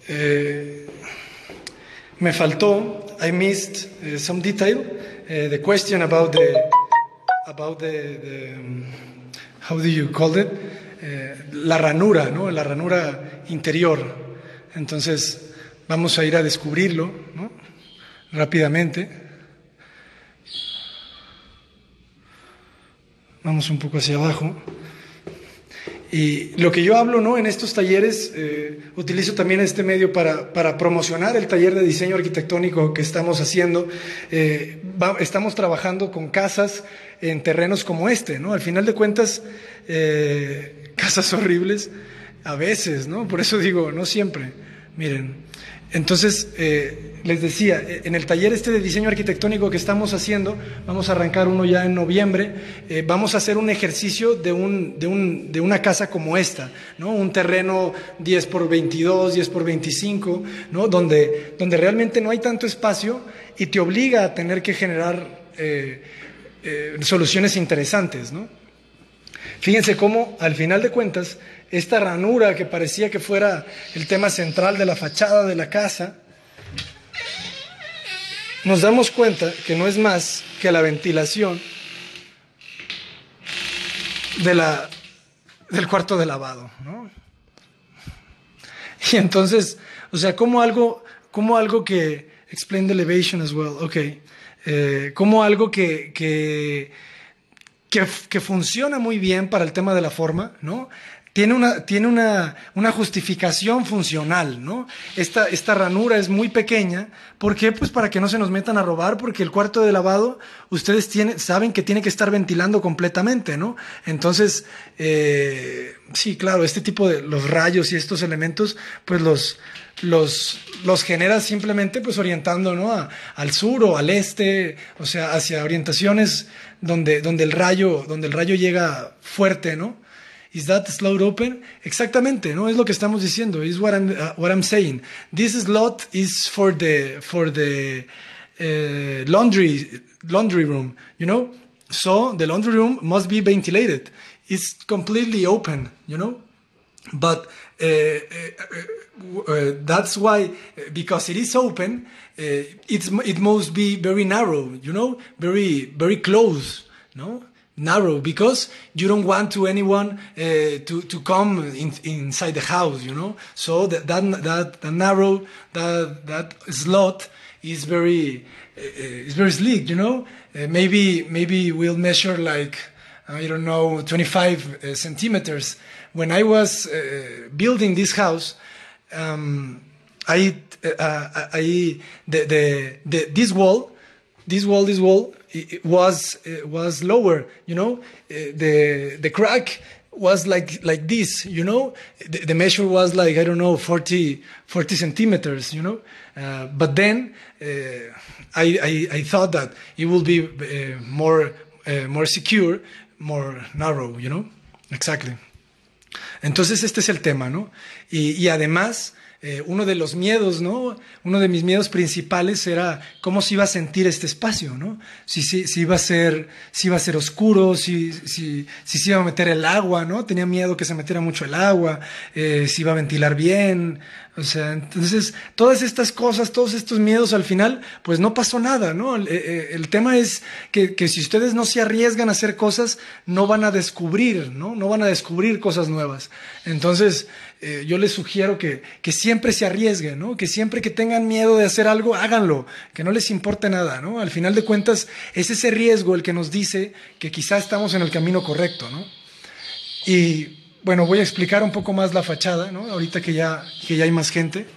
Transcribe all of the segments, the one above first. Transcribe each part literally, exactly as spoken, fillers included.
eh, me faltó, I missed uh, some detail, uh, the question about the, about the, the um, how do you call it, uh, la ranura, ¿no? La ranura interior. Entonces vamos a ir a descubrirlo, ¿no? Rápidamente. Vamos un poco hacia abajo. Y lo que yo hablo, ¿no? En estos talleres, eh, utilizo también este medio para, para promocionar el taller de diseño arquitectónico que estamos haciendo. Eh, va, estamos trabajando con casas en terrenos como este, ¿no? Al final de cuentas, eh, casas horribles, a veces, ¿no? Por eso digo, no siempre. Miren, entonces, eh, les decía, en el taller este de diseño arquitectónico que estamos haciendo, vamos a arrancar uno ya en noviembre, eh, vamos a hacer un ejercicio de, un, de, un, de una casa como esta, ¿no? Un terreno diez por veintidós, diez por veinticinco, ¿no? Donde, donde realmente no hay tanto espacio y te obliga a tener que generar eh, eh, soluciones interesantes, ¿no? Fíjense cómo, al final de cuentas, esta ranura que parecía que fuera el tema central de la fachada de la casa, nos damos cuenta que no es más que la ventilación de la, del cuarto de lavado, ¿no? Y entonces, o sea, como algo, como algo que, explain the elevation as well, ok, eh, como algo que, que, que, que funciona muy bien para el tema de la forma, ¿no? Tiene una, tiene una, una justificación funcional, ¿no? Esta, esta ranura es muy pequeña. ¿Por qué? Pues para que no se nos metan a robar, porque el cuarto de lavado, ustedes tienen, saben que tiene que estar ventilando completamente, ¿no? Entonces, eh, sí, claro, este tipo de los rayos y estos elementos, pues los, los, los genera simplemente pues orientando, ¿no? A, al sur o al este, o sea, hacia orientaciones donde, donde el rayo, donde el rayo llega fuerte, ¿no? Is that slot open? Exactamente, ¿no? Es lo que estamos diciendo. Is what I'm uh, what I'm saying. This slot is for the for the uh, laundry laundry room, you know. So the laundry room must be ventilated. It's completely open, you know. But uh, uh, uh, that's why, because it is open, uh, it's it must be very narrow, you know, very very close, no. Narrow, because you don't want to anyone uh, to to come in, inside the house, you know. So that that that, that narrow that that slot is very uh, is very sleek, you know. Uh, maybe maybe we'll measure like I don't know twenty-five uh, centimeters. When I was uh, building this house, um, I uh, I the, the the this wall, this wall, this wall. It was it was lower, you know. The the crack was like like this, you know. The, the measure was like I don't know forty, forty centimeters, you know. Uh, but then uh, I, I I thought that it will be uh, more uh, more secure, more narrow, you know. Exactly. Entonces este es el tema, ¿no? Y, y además Eh, uno de los miedos, ¿no? Uno de mis miedos principales era cómo se iba a sentir este espacio, ¿no? Si, si, si, iba, a ser, si iba a ser oscuro, si, si, si se iba a meter el agua, ¿no? Tenía miedo que se metiera mucho el agua, eh, si iba a ventilar bien. O sea, entonces, todas estas cosas, todos estos miedos al final, pues no pasó nada, ¿no? El, el tema es que, que si ustedes no se arriesgan a hacer cosas, no van a descubrir, ¿no? No van a descubrir cosas nuevas. Entonces, eh, yo les sugiero que, que siempre se arriesguen, ¿no? Que siempre que tengan miedo de hacer algo, háganlo, que no les importe nada, ¿no? Al final de cuentas, es ese riesgo el que nos dice que quizá estamos en el camino correcto, ¿no? Y bueno, voy a explicar un poco más la fachada, ¿no? Ahorita que ya, que ya hay más gente.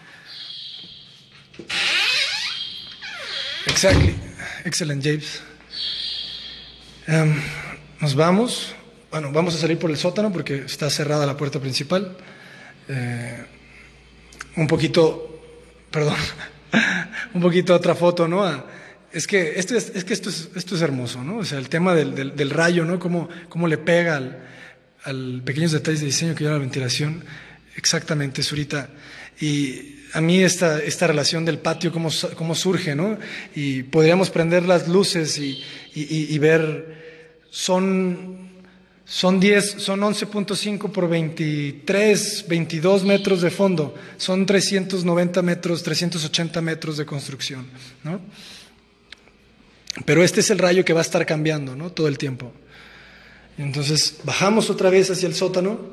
Exactly. Excellent, James. Um, nos vamos. Bueno, vamos a salir por el sótano porque está cerrada la puerta principal. Eh, un poquito, perdón, un poquito otra foto, ¿no? Es que esto es, es que esto es, esto es hermoso, ¿no? O sea, el tema del, del, del rayo, ¿no? Cómo, cómo le pega al, al pequeños detalles de diseño que lleva la ventilación. Exactamente, Zurita. Y a mí esta, esta relación del patio, cómo, cómo surge, ¿no? Y podríamos prender las luces y, y, y ver, son... Son diez, son once punto cinco por veintitrés, veintidós metros de fondo. Son trescientos noventa metros, trescientos ochenta metros de construcción, ¿no? Pero este es el rayo que va a estar cambiando, ¿no? Todo el tiempo. Entonces, bajamos otra vez hacia el sótano.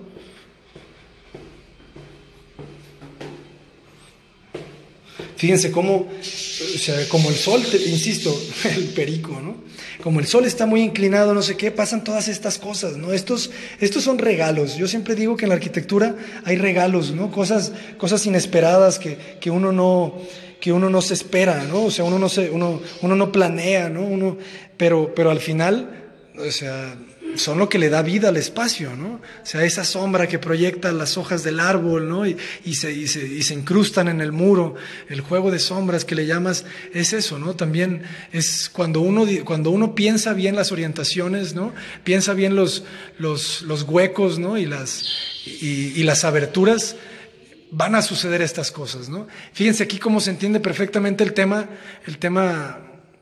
Fíjense cómo, o sea, como el sol, te, insisto, el perico, ¿no? Como el sol está muy inclinado, no sé qué, pasan todas estas cosas, ¿no? Estos, estos son regalos. Yo siempre digo que en la arquitectura hay regalos, ¿no? Cosas, cosas inesperadas que, que uno no, que uno no se espera, ¿no? O sea, uno no se, uno, uno no planea, ¿no? Uno, pero, pero al final, o sea, son lo que le da vida al espacio, ¿no? O sea, esa sombra que proyecta las hojas del árbol, ¿no? Y, y, se, y, se, y se incrustan en el muro, el juego de sombras que le llamas, es eso, ¿no? También es cuando uno, cuando uno piensa bien las orientaciones, ¿no? Piensa bien los, los, los huecos, ¿no? Y las, y, y las aberturas, van a suceder estas cosas, ¿no? Fíjense aquí cómo se entiende perfectamente el tema, el tema,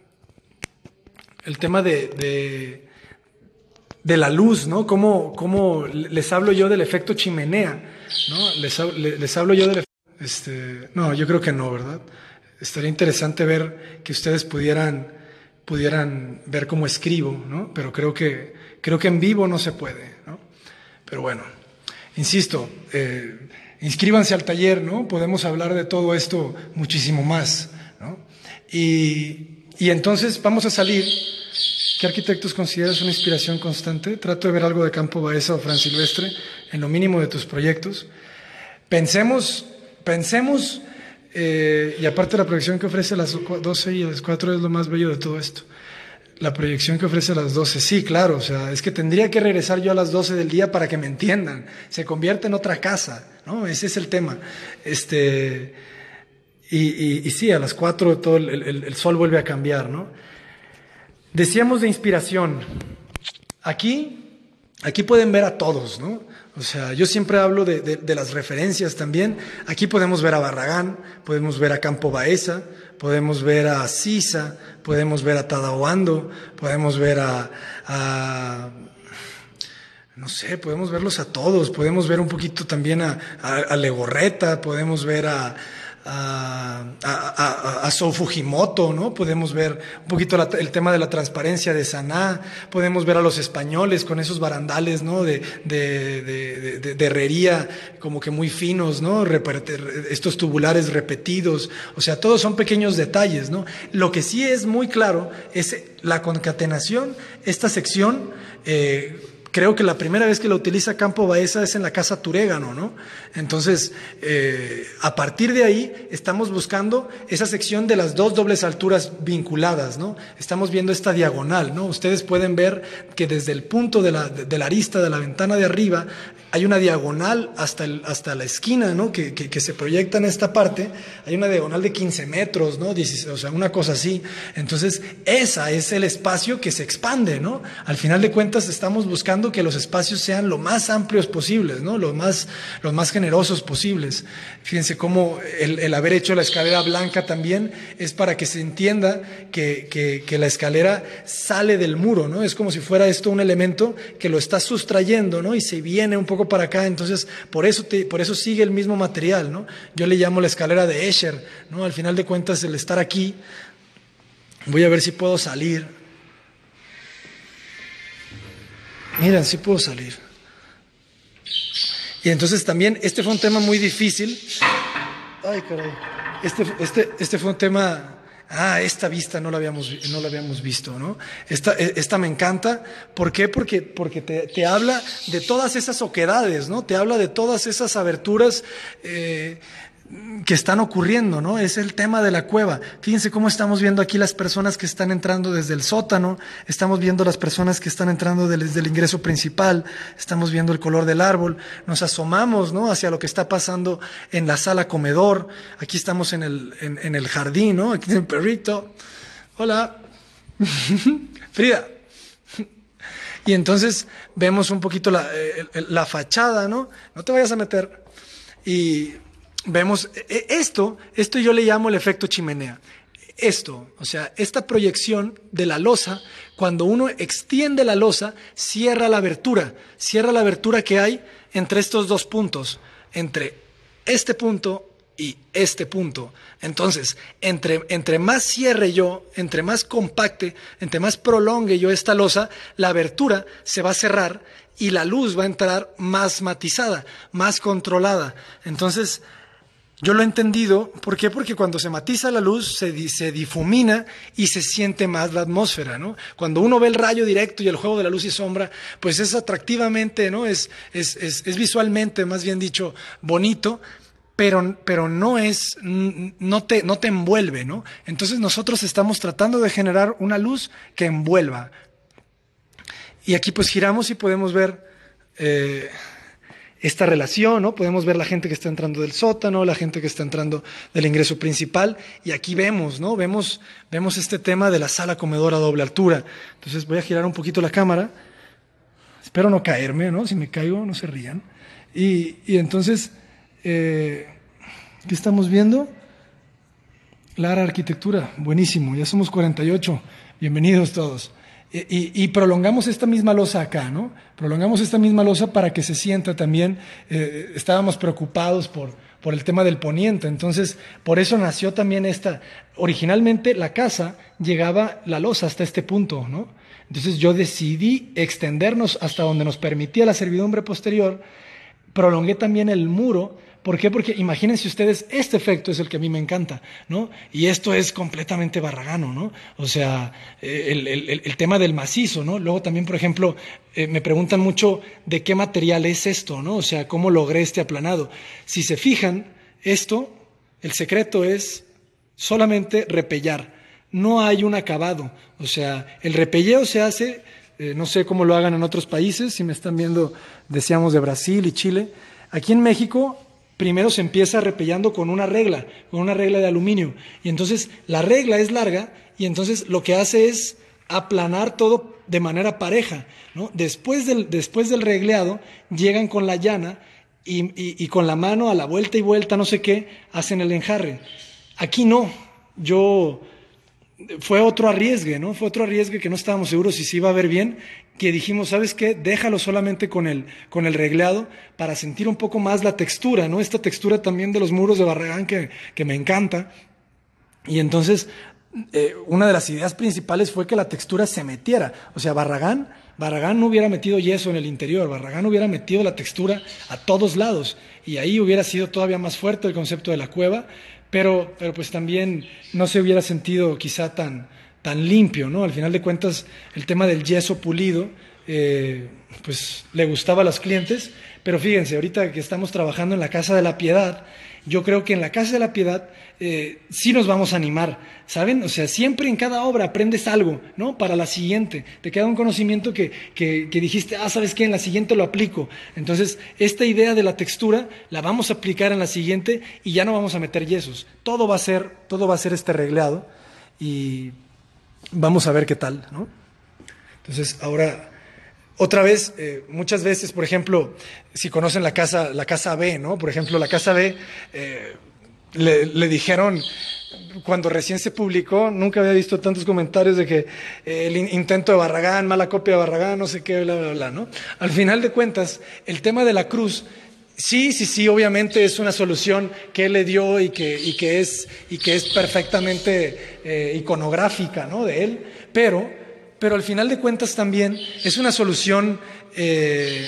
el tema de... de de la luz, ¿no? ¿Cómo, cómo les hablo yo del efecto chimenea, ¿no? Les, les hablo yo del efecto... Este, no, yo creo que no, ¿verdad? Estaría interesante ver que ustedes pudieran, pudieran ver cómo escribo, ¿no? Pero creo que, creo que en vivo no se puede, ¿no? Pero bueno, insisto, eh, inscríbanse al taller, ¿no? Podemos hablar de todo esto muchísimo más, ¿no? Y, y entonces vamos a salir... ¿Qué arquitectos consideras una inspiración constante? Trato de ver algo de Campo Baeza o Fran Silvestre en lo mínimo de tus proyectos. Pensemos, pensemos, eh, y aparte la proyección que ofrece a las doce y a las cuatro es lo más bello de todo esto. La proyección que ofrece a las doce, sí, claro, o sea, es que tendría que regresar yo a las doce del día para que me entiendan. Se convierte en otra casa, ¿no? Ese es el tema. Este, y, y, y sí, a las cuatro todo el, el, el sol vuelve a cambiar, ¿no? Decíamos de inspiración. Aquí, aquí pueden ver a todos, ¿no? O sea, yo siempre hablo de, de, de las referencias también. Aquí podemos ver a Barragán, podemos ver a Campo Baeza, podemos ver a Sisa, podemos ver a Tadaoando, podemos ver a, a no sé, podemos verlos a todos, podemos ver un poquito también a, a, a Legorreta, podemos ver a a, a, a, a Sou Fujimoto, ¿no? Podemos ver un poquito la, el tema de la transparencia de Saná, podemos ver a los españoles con esos barandales, ¿no? De, de, de, de, de herrería como que muy finos, ¿no? Estos tubulares repetidos, o sea, todos son pequeños detalles, ¿no? Lo que sí es muy claro es la concatenación, esta sección, eh, creo que la primera vez que lo utiliza Campo Baeza es en la Casa Turégano, ¿no? Entonces, eh, a partir de ahí estamos buscando esa sección de las dos dobles alturas vinculadas, ¿no? Estamos viendo esta diagonal, ¿no? Ustedes pueden ver que desde el punto de la, de la arista de la ventana de arriba hay una diagonal hasta, el, hasta la esquina, ¿no? Que, que, que se proyecta en esta parte. Hay una diagonal de quince metros, ¿no? dieciséis, o sea, una cosa así. Entonces, esa es el espacio que se expande, ¿no? Al final de cuentas, estamos buscando que los espacios sean lo más amplios posibles, ¿no? Lo más, los más generosos posibles. Fíjense cómo el, el haber hecho la escalera blanca también es para que se entienda que, que, que la escalera sale del muro, ¿no? Es como si fuera esto un elemento que lo está sustrayendo, ¿no? Y se viene un poco para acá, entonces por eso, te, por eso sigue el mismo material, ¿no? Yo le llamo la escalera de Escher, ¿no? Al final de cuentas, el estar aquí, voy a ver si puedo salir. Miren, sí puedo salir. Y entonces también, este fue un tema muy difícil. Ay, caray. Este, este, este fue un tema... Ah, esta vista no la habíamos, no la habíamos visto, ¿no? Esta, esta me encanta. ¿Por qué? Porque, porque te, te habla de todas esas oquedades, ¿no? Te habla de todas esas aberturas eh, que están ocurriendo, ¿no? Es el tema de la cueva. Fíjense cómo estamos viendo aquí las personas que están entrando desde el sótano, estamos viendo las personas que están entrando desde el ingreso principal, estamos viendo el color del árbol, nos asomamos, ¿no? Hacia lo que está pasando en la sala comedor. Aquí estamos en el, en, en el jardín, ¿no? Aquí tiene el perrito. Hola. Frida. Y entonces vemos un poquito la, la fachada, ¿no? No te vayas a meter. Y vemos esto, esto yo le llamo el efecto chimenea. esto, o sea, esta proyección de la losa, cuando uno extiende la losa, cierra la abertura, cierra la abertura que hay entre estos dos puntos, entre este punto y este punto. Entonces, entre, entre más cierre yo, entre más compacte, entre más prolongue yo esta losa, la abertura se va a cerrar y la luz va a entrar más matizada, más controlada. Entonces, yo lo he entendido. ¿Por qué? Porque cuando se matiza la luz, se, di, se difumina y se siente más la atmósfera, ¿no? Cuando uno ve el rayo directo y el juego de la luz y sombra, pues es atractivamente, ¿no? Es, es, es, es visualmente, más bien dicho, bonito, pero, pero no es, no te, no te envuelve, ¿no? Entonces nosotros estamos tratando de generar una luz que envuelva. Y aquí pues giramos y podemos ver eh, esta relación, ¿no? Podemos ver la gente que está entrando del sótano, la gente que está entrando del ingreso principal, y aquí vemos, ¿no? Vemos, vemos este tema de la sala comedora a doble altura. Entonces voy a girar un poquito la cámara, espero no caerme, ¿no? Si me caigo, no se rían. Y, y entonces, eh, ¿qué estamos viendo? Lara Arquitectura, buenísimo, ya somos cuarenta y ocho, bienvenidos todos. Y, y prolongamos esta misma losa acá, ¿no? Prolongamos esta misma losa para que se sienta también. Eh, estábamos preocupados por, por el tema del poniente, entonces por eso nació también esta. Originalmente la casa llegaba la losa hasta este punto, ¿no? Entonces yo decidí extendernos hasta donde nos permitía la servidumbre posterior. Prolongué también el muro. ¿Por qué? Porque imagínense ustedes, este efecto es el que a mí me encanta, ¿no? Y esto es completamente barragano, ¿no? O sea, el, el, el tema del macizo, ¿no? Luego también, por ejemplo, eh, me preguntan mucho de qué material es esto, ¿no? O sea, ¿cómo logré este aplanado? Si se fijan, esto, el secreto es solamente repellar. No hay un acabado. O sea, el repelleo se hace, eh, no sé cómo lo hagan en otros países, si me están viendo, decíamos de Brasil y Chile. Aquí en México, primero se empieza repellando con una regla, con una regla de aluminio. Y entonces la regla es larga y entonces lo que hace es aplanar todo de manera pareja, ¿no? Después del, después del regleado llegan con la llana y, y, y con la mano a la vuelta y vuelta, no sé qué, hacen el enjarre. Aquí no, yo... Fue otro arriesgue, ¿no? Fue otro arriesgue que no estábamos seguros si se iba a ver bien, que dijimos, ¿sabes qué? Déjalo solamente con el, con el regleado para sentir un poco más la textura, ¿no? Esta textura también de los muros de Barragán que, que me encanta. Y entonces, eh, una de las ideas principales fue que la textura se metiera. O sea, Barragán, Barragán no hubiera metido yeso en el interior, Barragán hubiera metido la textura a todos lados. Y ahí hubiera sido todavía más fuerte el concepto de la cueva. Pero, pero pues también no se hubiera sentido quizá tan, tan limpio, ¿no? Al final de cuentas, el tema del yeso pulido, eh, pues le gustaba a los clientes, pero fíjense, ahorita que estamos trabajando en la Casa de la Piedad, yo creo que en la Casa de la Piedad eh, sí nos vamos a animar, ¿saben? O sea, siempre en cada obra aprendes algo, ¿no? Para la siguiente, te queda un conocimiento que, que, que dijiste, ah, ¿sabes qué? En la siguiente lo aplico. Entonces, esta idea de la textura la vamos a aplicar en la siguiente y ya no vamos a meter yesos. Todo va a ser, todo va a ser este regleado y vamos a ver qué tal, ¿no? Entonces, ahora... Otra vez, eh, muchas veces, por ejemplo, si conocen la casa, la casa B, ¿no? Por ejemplo, la casa B, eh, le, le dijeron, cuando recién se publicó, nunca había visto tantos comentarios de que eh, el in intento de Barragán, mala copia de Barragán, no sé qué, bla, bla, bla, ¿no? Al final de cuentas, el tema de la cruz, sí, sí, sí, obviamente es una solución que él le dio y que, y que, es, y que es perfectamente eh, iconográfica, ¿no? De él, pero... Pero al final de cuentas también es una solución, eh,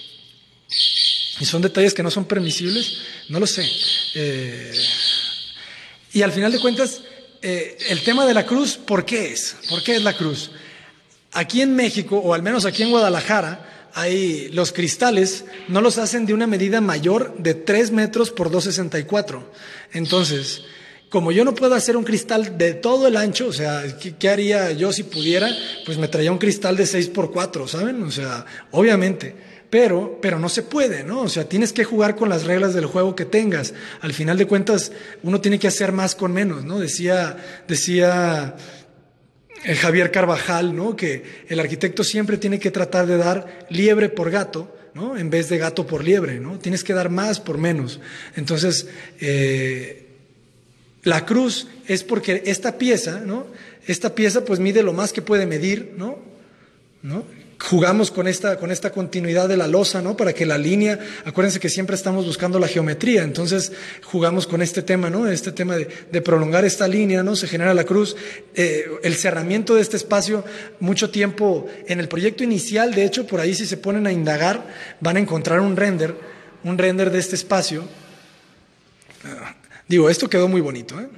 y son detalles que no son permisibles, no lo sé. Eh, y al final de cuentas, eh, el tema de la cruz, ¿por qué es? ¿Por qué es la cruz? Aquí en México, o al menos aquí en Guadalajara, hay, los cristales no los hacen de una medida mayor de tres metros por dos sesenta y cuatro. Entonces... Como yo no puedo hacer un cristal de todo el ancho, o sea, ¿qué, qué haría yo si pudiera? Pues me traía un cristal de seis por cuatro, ¿saben? O sea, obviamente, pero, pero no se puede, ¿no? O sea, tienes que jugar con las reglas del juego que tengas. Al final de cuentas, uno tiene que hacer más con menos, ¿no? Decía, decía el Javier Carvajal, ¿no? Que el arquitecto siempre tiene que tratar de dar liebre por gato, ¿no? En vez de gato por liebre, ¿no? Tienes que dar más por menos. Entonces, eh... La cruz es porque esta pieza, ¿no? Esta pieza pues mide lo más que puede medir, ¿no? ¿No? Jugamos con esta, con esta continuidad de la losa, ¿no? Para que la línea, acuérdense que siempre estamos buscando la geometría, entonces jugamos con este tema, ¿no? Este tema de, de prolongar esta línea, ¿no? Se genera la cruz. Eh, el cerramiento de este espacio, mucho tiempo en el proyecto inicial, de hecho, por ahí si se ponen a indagar, van a encontrar un render, un render de este espacio. Digo, esto quedó muy bonito, ¿eh?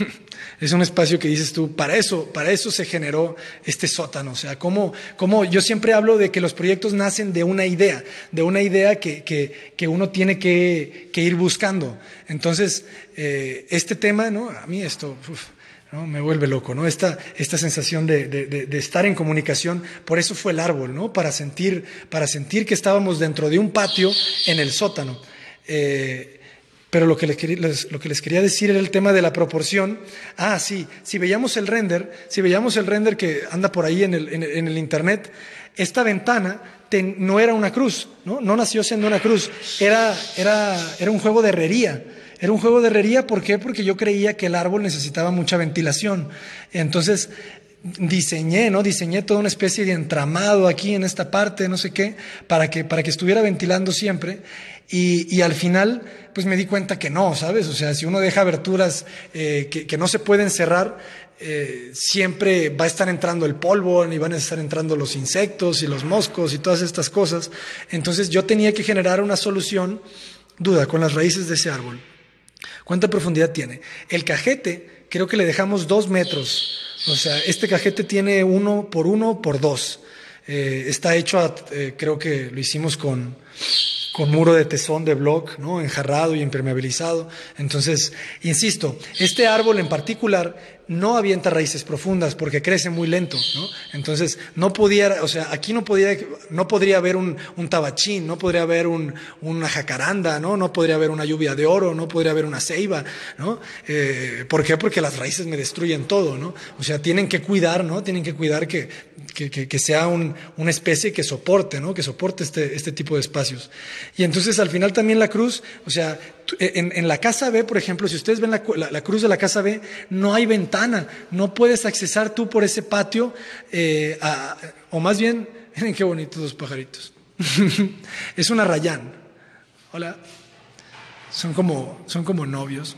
Es un espacio que dices tú, para eso, para eso se generó este sótano. O sea, como, como yo siempre hablo de que los proyectos nacen de una idea, de una idea que, que, que uno tiene que, que ir buscando. Entonces, eh, este tema, ¿no? A mí esto, uf, ¿no? Me vuelve loco, ¿no? Esta, esta sensación de, de, de, de estar en comunicación, por eso fue el árbol, ¿no? Para sentir, para sentir que estábamos dentro de un patio en el sótano. Eh, Pero lo que, les quería, les, lo que les quería decir era el tema de la proporción. Ah, sí, si veíamos el render, si veíamos el render que anda por ahí en el, en el, en el internet, esta ventana ten, no era una cruz, ¿no? No nació siendo una cruz, era, era, era un juego de herrería. Era un juego de herrería, ¿por qué? Porque yo creía que el árbol necesitaba mucha ventilación. Entonces diseñé, ¿no? Diseñé toda una especie de entramado aquí en esta parte, no sé qué, para que, para que estuviera ventilando siempre. Y, y al final, pues me di cuenta que no, ¿sabes? O sea, si uno deja aberturas eh, que, que no se pueden cerrar, eh, siempre va a estar entrando el polvo y van a estar entrando los insectos y los moscos y todas estas cosas. Entonces yo tenía que generar una solución, duda, con las raíces de ese árbol. ¿Cuánta profundidad tiene? El cajete, creo que le dejamos dos metros. O sea, este cajete tiene uno por uno por dos. Eh, está hecho, a, eh, creo que lo hicimos con... con muro de tesón de bloc, ¿no? Enjarrado y impermeabilizado. Entonces, insisto, este árbol en particular no avienta raíces profundas porque crece muy lento, ¿no? Entonces, no podía, o sea, aquí no podía, no podría haber un, un tabachín, no podría haber un, una jacaranda, ¿no? No podría haber una lluvia de oro, no podría haber una ceiba, ¿no? Eh, ¿Por qué? Porque las raíces me destruyen todo, ¿no? O sea, tienen que cuidar, ¿no? Tienen que cuidar que, que, que, que sea un, una especie que soporte, ¿no? Que soporte este, este tipo de espacios. Y entonces al final también la cruz, o sea, en, en la casa B, por ejemplo, si ustedes ven la, la, la cruz de la casa B, no hay ventana, no puedes accesar tú por ese patio, eh, a, o más bien, miren qué bonitos los pajaritos. Es una rayán. Hola. Son como, son como novios.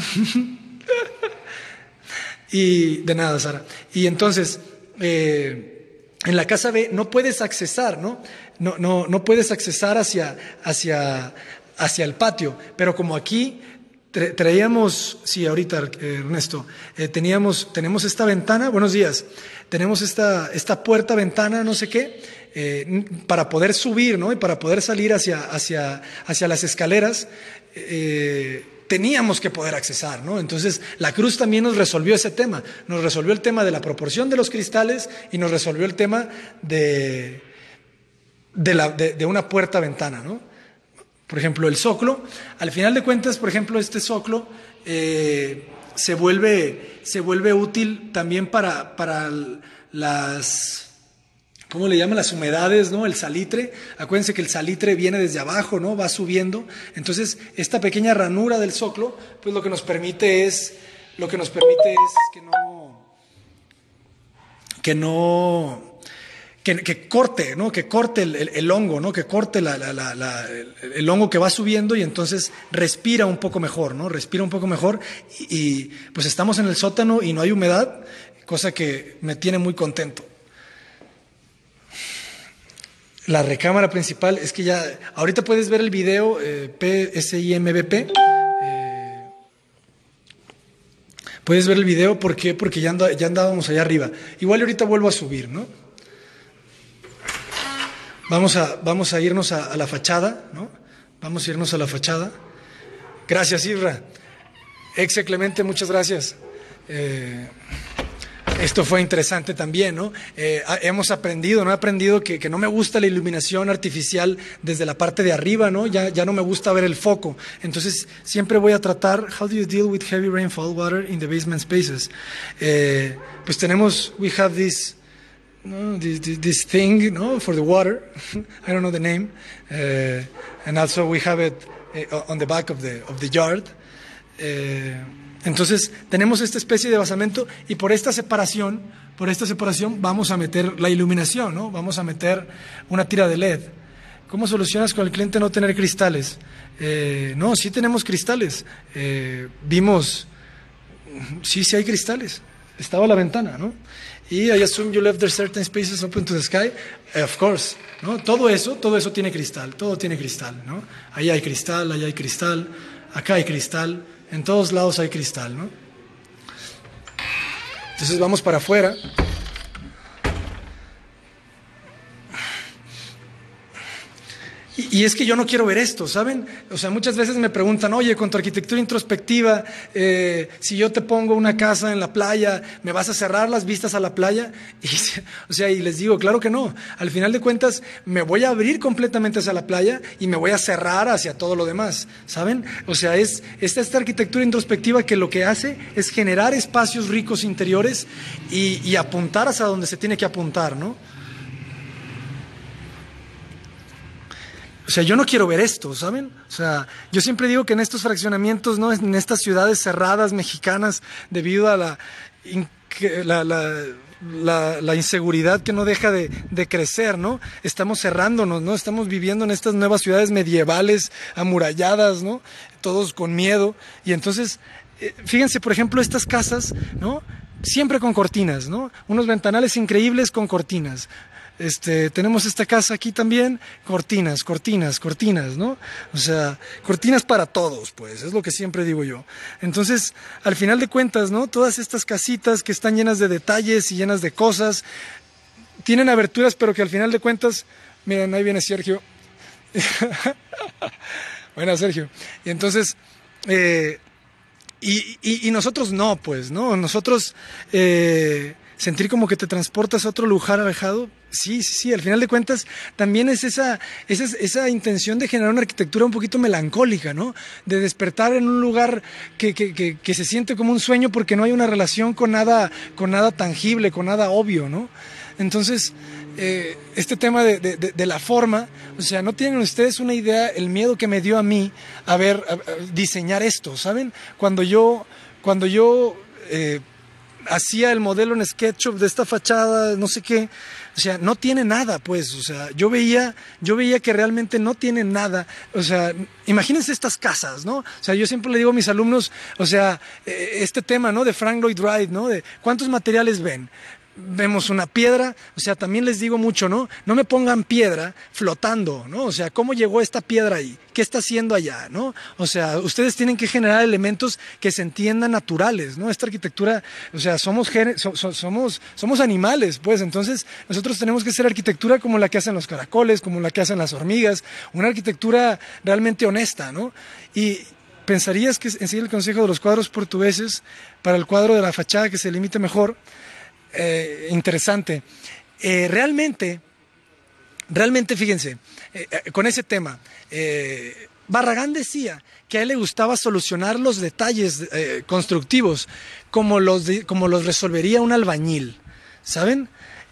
Y de nada, Sara. Y entonces, eh, en la casa B no puedes accesar, ¿no? No, no, no puedes accesar hacia, hacia, hacia el patio, pero como aquí tra traíamos, sí, ahorita eh, Ernesto, eh, teníamos, tenemos esta ventana, buenos días, tenemos esta, esta puerta, ventana, no sé qué, eh, para poder subir, ¿no? Y para poder salir hacia, hacia, hacia las escaleras, eh, teníamos que poder accesar, ¿no? Entonces la cruz también nos resolvió ese tema, nos resolvió el tema de la proporción de los cristales y nos resolvió el tema de... De, la, de, de una puerta-ventana, ¿no? Por ejemplo, el zoclo, al final de cuentas, por ejemplo, este zoclo eh, se, vuelve, se vuelve útil también para, para las, ¿cómo le llaman? Las humedades, ¿no? El salitre. Acuérdense que el salitre viene desde abajo, ¿no? Va subiendo. Entonces, esta pequeña ranura del zoclo, pues lo que nos permite es, lo que nos permite es que no, que no... Que, que corte, ¿no? Que corte el, el, el hongo, ¿no? Que corte la, la, la, la, el, el hongo que va subiendo y entonces respira un poco mejor, ¿no? Respira un poco mejor y, y pues estamos en el sótano y no hay humedad, cosa que me tiene muy contento. La recámara principal es que ya, ahorita puedes ver el video eh, P S I M B P. Eh, puedes ver el video, ¿por qué? Porque ya, anda, ya andábamos allá arriba. Igual ahorita vuelvo a subir, ¿no? Vamos a, vamos a irnos a, a la fachada, ¿no? Vamos a irnos a la fachada. Gracias, Isra. Exe Clemente, muchas gracias. Eh, esto fue interesante también, ¿no? Eh, hemos aprendido, ¿no? He aprendido que, que no me gusta la iluminación artificial desde la parte de arriba, ¿no? Ya, ya no me gusta ver el foco. Entonces, siempre voy a tratar, how do you deal with heavy rainfall water in the basement spaces? Eh, pues tenemos, we have this... No, this, this, this thing, no, for the water. I don't know the name, uh, and also we have it uh, on the back of the of the yard. Uh, Entonces tenemos esta especie de basamento y por esta separación, por esta separación vamos a meter la iluminación, ¿no? Vamos a meter una tira de L E D. ¿Cómo solucionas con el cliente no tener cristales? Eh, no, sí tenemos cristales. Eh, vimos, sí, sí hay cristales. Estaba la ventana, ¿no? Y I assume you left there certain spaces open to the sky. Of course, ¿no? Todo eso, todo eso tiene cristal, todo tiene cristal, ¿no? Ahí hay cristal, allá hay cristal, acá hay cristal, en todos lados hay cristal, ¿no? Entonces vamos para afuera. Y es que yo no quiero ver esto, ¿saben? O sea, muchas veces me preguntan, oye, con tu arquitectura introspectiva, eh, si yo te pongo una casa en la playa, ¿me vas a cerrar las vistas a la playa? Y, o sea, y les digo, claro que no. Al final de cuentas, me voy a abrir completamente hacia la playa y me voy a cerrar hacia todo lo demás, ¿saben? O sea, es esta, esta arquitectura introspectiva que lo que hace es generar espacios ricos interiores y, y apuntar hacia donde se tiene que apuntar, ¿no? O sea, yo no quiero ver esto, ¿saben? O sea, yo siempre digo que en estos fraccionamientos, ¿no? En estas ciudades cerradas mexicanas, debido a la, la, la, la, la inseguridad que no deja de, de crecer, ¿no? Estamos cerrándonos, ¿no? Estamos viviendo en estas nuevas ciudades medievales, amuralladas, ¿no? Todos con miedo. Y entonces, fíjense, por ejemplo, estas casas, ¿no? Siempre con cortinas, ¿no? Unos ventanales increíbles con cortinas. Este, tenemos esta casa aquí también, cortinas, cortinas, cortinas, ¿no? O sea, cortinas para todos, pues, es lo que siempre digo yo. Entonces, al final de cuentas, ¿no? Todas estas casitas que están llenas de detalles y llenas de cosas, tienen aberturas, pero que al final de cuentas, miren, ahí viene Sergio. Bueno, Sergio. Y entonces, eh, y, y, y nosotros no, pues, ¿no? Nosotros... Eh, sentir como que te transportas a otro lugar alejado, sí, sí, sí, al final de cuentas también es esa, esa, esa intención de generar una arquitectura un poquito melancólica, ¿no? De despertar en un lugar que, que, que, que se siente como un sueño porque no hay una relación con nada, con nada tangible, con nada obvio, ¿no? Entonces, eh, este tema de, de, de, de la forma, o sea, no tienen ustedes una idea el miedo que me dio a mí a ver, a, a diseñar esto, ¿saben? Cuando yo, cuando yo... Eh, hacía el modelo en SketchUp de esta fachada, no sé qué, o sea, no tiene nada, pues, o sea, yo veía, yo veía que realmente no tiene nada, o sea, imagínense estas casas, ¿no? O sea, yo siempre le digo a mis alumnos, o sea, este tema, ¿no? De Frank Lloyd Wright, ¿no? De ¿cuántos materiales ven? Vemos una piedra, o sea, también les digo mucho, ¿no? No me pongan piedra flotando, ¿no? O sea, ¿cómo llegó esta piedra ahí? ¿Qué está haciendo allá, no? O sea, ustedes tienen que generar elementos que se entiendan naturales, ¿no? Esta arquitectura, o sea, somos, so, so, somos, somos animales, pues, entonces nosotros tenemos que hacer arquitectura como la que hacen los caracoles, como la que hacen las hormigas, una arquitectura realmente honesta, ¿no? Y pensarías que en seguir el consejo de los cuadros portugueses para el cuadro de la fachada que se limite mejor. Eh, interesante. Eh, realmente, realmente, fíjense, eh, eh, con ese tema, eh, Barragán decía que a él le gustaba solucionar los detalles eh, constructivos como los, de, como los resolvería un albañil, ¿saben?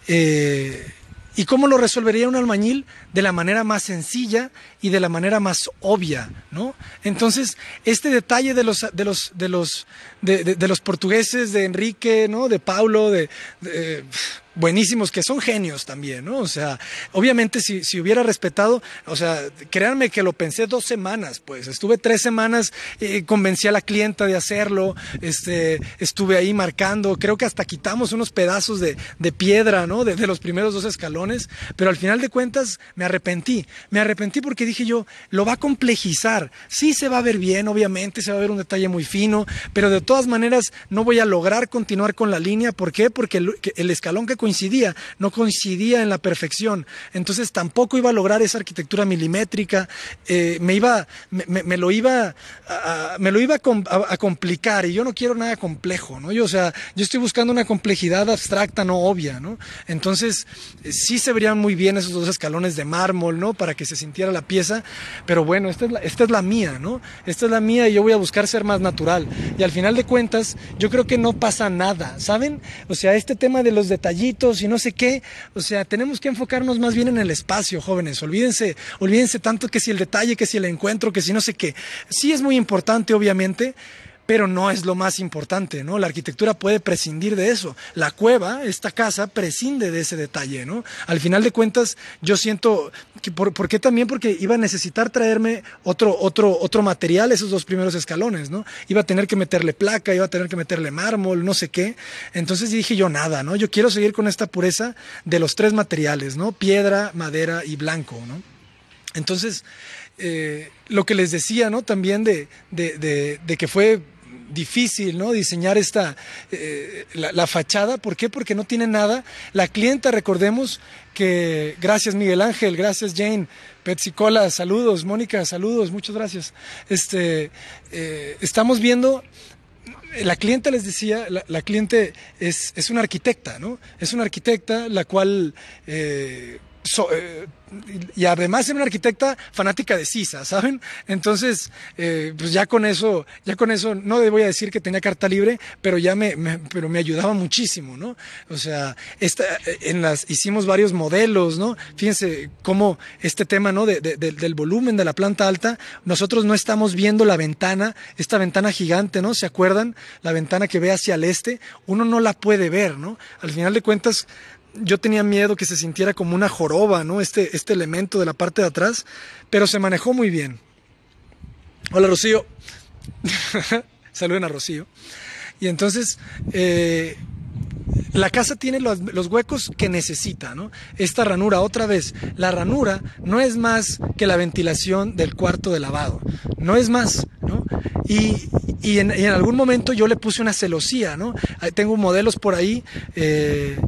Eh, ¿Y cómo lo resolvería un albañil? De la manera más sencilla y de la manera más obvia, ¿no? Entonces, este detalle de los, de los, de los, de, de, de los portugueses, de Enrique, ¿no? De Paulo, de, de buenísimos, que son genios también, ¿no? O sea, obviamente si, si hubiera respetado, o sea, créanme que lo pensé dos semanas, pues, estuve tres semanas, eh, convencí a la clienta de hacerlo, este, estuve ahí marcando, creo que hasta quitamos unos pedazos de, de piedra, ¿no? De, de los primeros dos escalones, pero al final de cuentas me arrepentí, me arrepentí porque dije yo, lo va a complejizar, sí se va a ver bien, obviamente, se va a ver un detalle muy fino, pero de todas maneras no voy a lograr continuar con la línea, ¿por qué? Porque el, el escalón que coincidía, no coincidía en la perfección, entonces tampoco iba a lograr esa arquitectura milimétrica, eh, me iba, me, me, me lo iba, a, me lo iba a, a, a complicar y yo no quiero nada complejo, ¿no? Yo, o sea, yo estoy buscando una complejidad abstracta, no obvia, ¿no? Entonces, eh, sí se verían muy bien esos dos escalones de mármol, ¿no? Para que se sintiera la pieza, pero bueno, esta es la, esta es la mía, ¿no? Esta es la mía y yo voy a buscar ser más natural y al final de cuentas, yo creo que no pasa nada, ¿saben? O sea, este tema de los detallitos y no sé qué, o sea, tenemos que enfocarnos más bien en el espacio, jóvenes, olvídense, olvídense tanto que si el detalle, que si el encuentro, que si no sé qué, sí es muy importante, obviamente, pero no es lo más importante, ¿no? La arquitectura puede prescindir de eso. La cueva, esta casa, prescinde de ese detalle, ¿no? Al final de cuentas, yo siento que por, ¿por qué también? Porque iba a necesitar traerme otro, otro, otro material, esos dos primeros escalones, ¿no? Iba a tener que meterle placa, iba a tener que meterle mármol, no sé qué. Entonces dije yo, nada, ¿no? Yo quiero seguir con esta pureza de los tres materiales, ¿no? Piedra, madera y blanco, ¿no? Entonces, eh, lo que les decía, ¿no? También de, de, de, de que fue difícil, ¿no? Diseñar esta, eh, la, la fachada. ¿Por qué? Porque no tiene nada. La clienta, recordemos que, gracias Miguel Ángel, gracias Jane, Betsy Cola, saludos, Mónica, saludos, muchas gracias. Este, eh, estamos viendo... La clienta, les decía, la, la cliente es, es una arquitecta, ¿no? Es una arquitecta la cual... Eh, So, eh, y además era una arquitecta fanática de Sisa, ¿saben? Entonces, eh, pues ya con eso, ya con eso, no le voy a decir que tenía carta libre, pero ya me, me, pero me ayudaba muchísimo, ¿no? O sea, esta, en las, hicimos varios modelos, ¿no? Fíjense cómo este tema, ¿no? De, de, de, del volumen de la planta alta, nosotros no estamos viendo la ventana, esta ventana gigante, ¿no? ¿Se acuerdan? La ventana que ve hacia el este, uno no la puede ver, ¿no? Al final de cuentas, yo tenía miedo que se sintiera como una joroba, ¿no? Este, este elemento de la parte de atrás, pero se manejó muy bien. Hola, Rocío. Saluden a Rocío. Y entonces, eh, la casa tiene los, los huecos que necesita, ¿no? Esta ranura, otra vez, la ranura no es más que la ventilación del cuarto de lavado, no es más, ¿no? Y, y, en, y en algún momento yo le puse una celosía, ¿no? Tengo modelos por ahí, eh,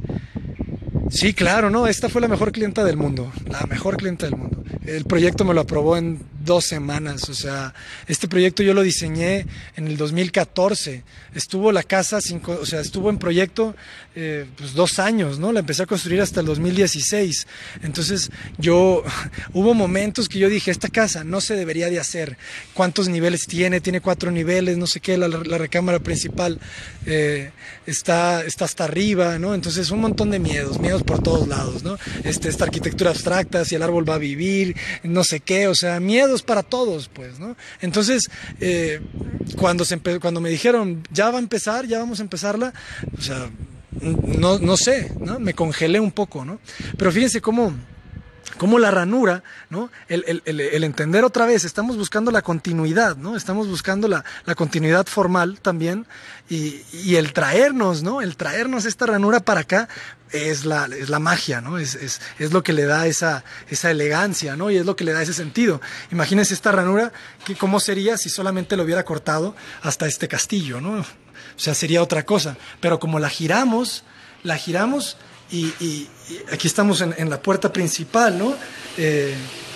sí, claro, no, esta fue la mejor clienta del mundo, la mejor clienta del mundo. El proyecto me lo aprobó en dos semanas, o sea, este proyecto yo lo diseñé en el dos mil catorce, estuvo la casa, cinco, o sea, estuvo en proyecto eh, pues dos años, ¿no? La empecé a construir hasta el dos mil dieciséis, entonces yo, hubo momentos que yo dije, esta casa no se debería de hacer, ¿cuántos niveles tiene? Tiene cuatro niveles, no sé qué, la, la recámara principal eh, está, está hasta arriba, ¿no? Entonces un montón de miedos, miedos por todos lados, ¿no? Este, esta arquitectura abstracta, si el árbol va a vivir, no sé qué, o sea, miedos para todos, pues, ¿no? Entonces, eh, cuando, se cuando me dijeron, ya va a empezar, ya vamos a empezarla, o sea, no, no sé, ¿no? Me congelé un poco, ¿no? Pero fíjense cómo... como la ranura, ¿no? El, el, el, el entender otra vez, estamos buscando la continuidad, ¿no? Estamos buscando la, la continuidad formal también y, y el traernos, ¿no? El traernos esta ranura para acá es la, es la magia, ¿no? Es, es, es lo que le da esa, esa elegancia, ¿no? Y es lo que le da ese sentido. Imagínense esta ranura, que cómo sería si solamente lo hubiera cortado hasta este castillo, ¿no? O sea, sería otra cosa. Pero como la giramos, la giramos... Y, y, y aquí estamos en, en la puerta principal, ¿no? Eh,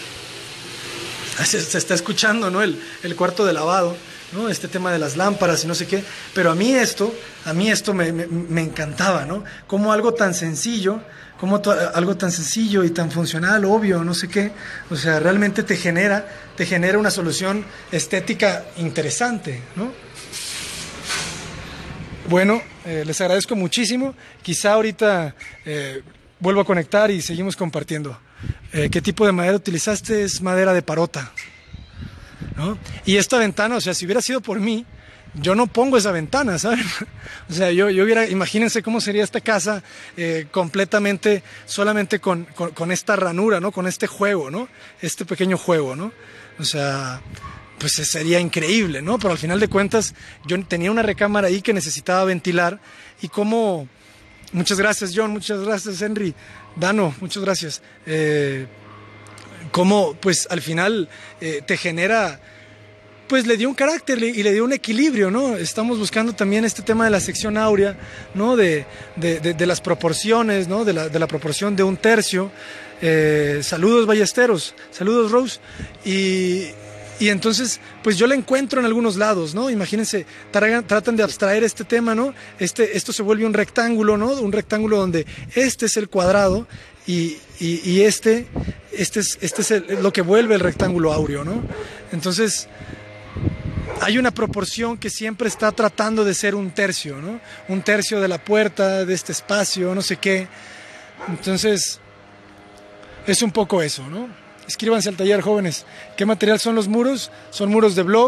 se, se está escuchando, ¿no? El, el cuarto de lavado, ¿no? Este tema de las lámparas y no sé qué. Pero a mí esto, a mí esto me, me, me encantaba, ¿no? Como algo tan sencillo, como to, algo tan sencillo y tan funcional, obvio, no sé qué. O sea, realmente te genera, te genera una solución estética interesante, ¿no? Bueno, eh, les agradezco muchísimo. Quizá ahorita eh, vuelvo a conectar y seguimos compartiendo. Eh, ¿Qué tipo de madera utilizaste? Es madera de parota, ¿no? Y esta ventana, o sea, si hubiera sido por mí, yo no pongo esa ventana, ¿saben? O sea, yo, yo hubiera, imagínense cómo sería esta casa eh, completamente, solamente con, con, con esta ranura, ¿no? Con este juego, ¿no? Este pequeño juego, ¿no? O sea... pues sería increíble, ¿no? Pero al final de cuentas yo tenía una recámara ahí que necesitaba ventilar y como... Muchas gracias, John, muchas gracias, Henry, Dano, muchas gracias. Eh, como pues al final eh, te genera... pues le dio un carácter y le dio un equilibrio, ¿no? Estamos buscando también este tema de la sección áurea, ¿no? De, de, de, de las proporciones, ¿no? De la, de la proporción de un tercio. Eh, saludos, Ballesteros, saludos, Rose. Y... Y entonces, pues yo la encuentro en algunos lados, ¿no? Imagínense, tratan de abstraer este tema, ¿no? Este, esto se vuelve un rectángulo, ¿no? Un rectángulo donde este es el cuadrado y, y, y este, este es, este es el, lo que vuelve el rectángulo áureo, ¿no? Entonces, hay una proporción que siempre está tratando de ser un tercio, ¿no? Un tercio de la puerta, de este espacio, no sé qué. Entonces, es un poco eso, ¿no? Escríbanse al taller, jóvenes. ¿Qué material son los muros? Son muros de block,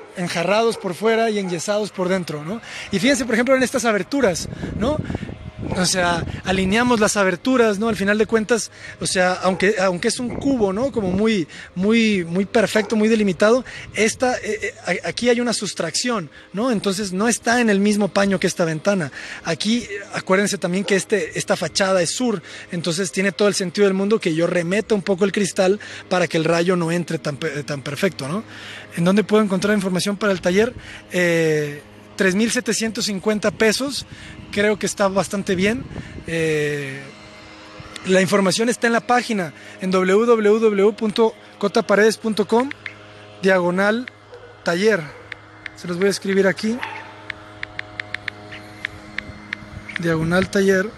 enjarrados por fuera y enyesados por dentro, ¿no? Y fíjense, por ejemplo, en estas aberturas, ¿no? O sea, alineamos las aberturas, ¿no? Al final de cuentas, o sea, aunque, aunque es un cubo, ¿no? Como muy, muy, muy perfecto, muy delimitado, esta, eh, eh, aquí hay una sustracción, ¿no? Entonces no está en el mismo paño que esta ventana. Aquí, acuérdense también que este, esta fachada es sur, entonces tiene todo el sentido del mundo que yo remeta un poco el cristal para que el rayo no entre tan, tan perfecto, ¿no? ¿En dónde puedo encontrar información para el taller? Eh, tres mil setecientos cincuenta pesos, creo que está bastante bien. Eh, la información está en la página en w w w punto cota paredes punto com diagonal taller. Se los voy a escribir aquí. Diagonal taller.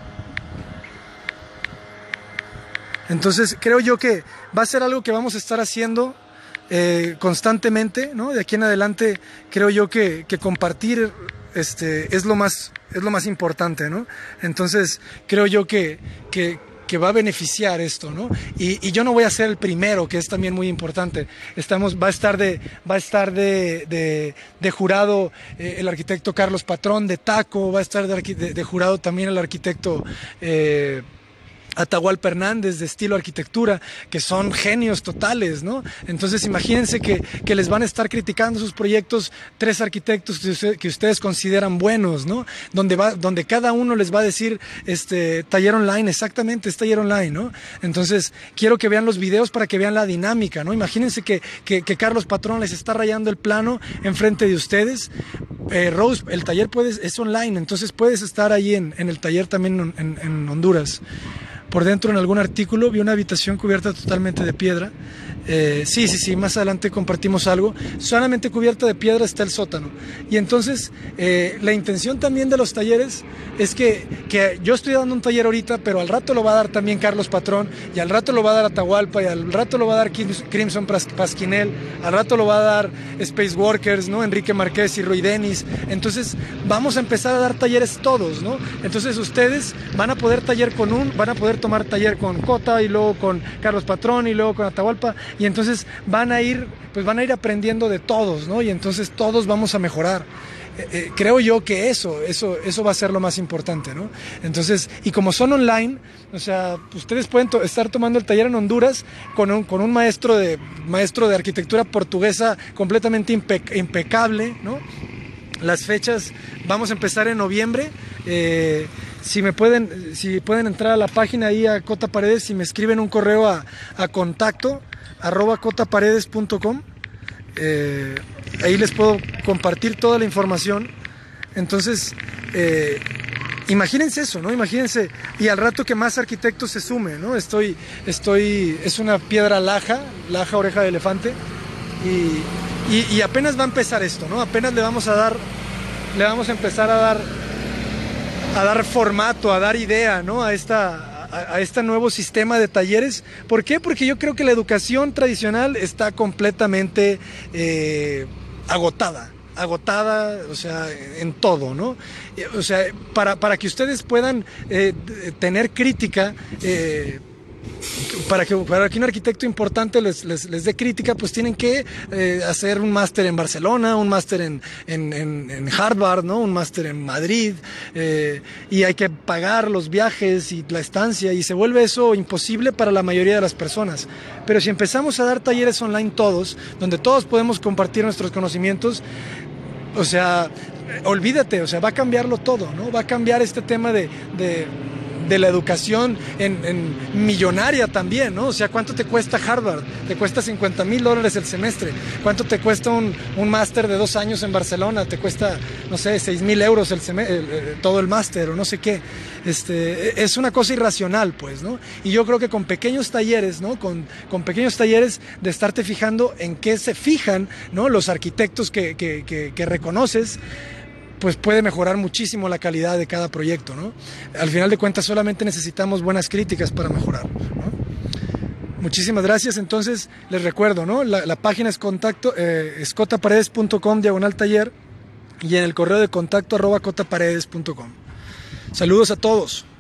Entonces creo yo que va a ser algo que vamos a estar haciendo Eh, constantemente, ¿no? De aquí en adelante creo yo que, que compartir este, es, lo más, es lo más importante, ¿no? Entonces creo yo que, que, que va a beneficiar esto, ¿no? Y, y yo no voy a ser el primero, que es también muy importante. Estamos, va a estar de, va a estar de, de, de jurado eh, el arquitecto Carlos Patrón de Taco, va a estar de, de, de jurado también el arquitecto eh, Atahualpa Hernández de Estilo Arquitectura, que son genios totales, ¿no? Entonces imagínense que, que les van a estar criticando sus proyectos tres arquitectos que, usted, que ustedes consideran buenos, ¿no? Donde, va, donde cada uno les va a decir, este, taller online, exactamente, es taller online, ¿no? Entonces quiero que vean los videos para que vean la dinámica, ¿no? Imagínense que, que, que Carlos Patrón les está rayando el plano enfrente de ustedes. Eh, Rose, el taller puedes, es online, entonces puedes estar ahí en, en el taller también en, en Honduras. Por dentro, en algún artículo, vi una habitación cubierta totalmente de piedra. Eh, sí, sí, sí, más adelante compartimos algo. Solamente cubierta de piedra está el sótano. Y entonces, eh, la intención también de los talleres es que, que yo estoy dando un taller ahorita, pero al rato lo va a dar también Carlos Patrón, y al rato lo va a dar Atahualpa, y al rato lo va a dar Crimson Pasquinel, al rato lo va a dar Space Workers, ¿no? Enrique Márquez y Roy Dennis. Entonces, vamos a empezar a dar talleres todos, ¿no? Entonces, ustedes van a poder taller con un, van a poder tomar taller con Cota, y luego con Carlos Patrón, y luego con Atahualpa, y entonces van a ir, pues van a ir aprendiendo de todos, ¿no? Y entonces todos vamos a mejorar. Eh, eh, creo yo que eso, eso, eso va a ser lo más importante, ¿no? Entonces, y como son online, o sea, ustedes pueden to estar tomando el taller en Honduras con un, con un maestro de, maestro de arquitectura portuguesa completamente impe impecable, ¿no? Las fechas, vamos a empezar en noviembre. Eh, si me pueden, si pueden entrar a la página ahí a Cota Paredes, si me escriben un correo a, a contacto arroba cotaparedes punto com, eh, ahí les puedo compartir toda la información. Entonces, eh, imagínense eso, ¿no? Imagínense, y al rato que más arquitectos se sumen, ¿no? Estoy, estoy, es una piedra laja, laja oreja de elefante, y, y, y apenas va a empezar esto, ¿no? Apenas le vamos a dar, le vamos a empezar a dar, a dar formato, a dar idea, ¿no? A esta... a este nuevo sistema de talleres. ¿Por qué? Porque yo creo que la educación tradicional está completamente eh, agotada, agotada, o sea, en todo, ¿no? O sea, para, para que ustedes puedan eh, tener crítica, eh, Para que, para que un arquitecto importante les, les, les dé crítica, pues tienen que eh, hacer un máster en Barcelona, un máster en, en, en, en Harvard, ¿no? Un máster en Madrid, eh, y hay que pagar los viajes y la estancia, y se vuelve eso imposible para la mayoría de las personas. Pero si empezamos a dar talleres online todos, donde todos podemos compartir nuestros conocimientos, o sea, olvídate, o sea, va a cambiarlo todo, ¿no? Va a cambiar este tema de... de de la educación en, en millonaria también, ¿no? O sea, ¿cuánto te cuesta Harvard? Te cuesta cincuenta mil dólares el semestre. ¿Cuánto te cuesta un, un máster de dos años en Barcelona? Te cuesta, no sé, seis mil euros el el, el, todo el máster o no sé qué. Este, es una cosa irracional, pues, ¿no? Y yo creo que con pequeños talleres, ¿no? Con, con pequeños talleres de estarte fijando en qué se fijan, ¿no? Los arquitectos que, que, que, que reconoces, pues puede mejorar muchísimo la calidad de cada proyecto, ¿no? Al final de cuentas solamente necesitamos buenas críticas para mejorar, ¿no? Muchísimas gracias. Entonces les recuerdo, ¿no? La, la página es contacto, eh, es cotaparedes punto com diagonal taller, y en el correo de contacto arroba cotaparedes punto com. Saludos a todos.